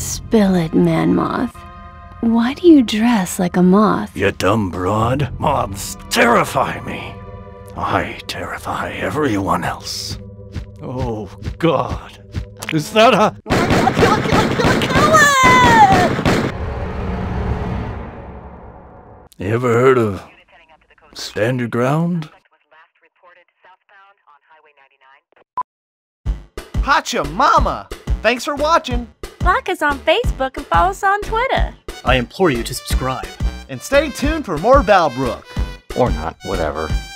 Spill it, Man-Moth. Why do you dress like a moth? You dumb broad. Moths terrify me. I terrify everyone else. Oh, God. Is that a... Kill it! You ever heard of Stand Your Ground? Hacha mama! Thanks for watching! Like us on Facebook and follow us on Twitter. I implore you to subscribe. And stay tuned for more Valbrook. Or not, whatever.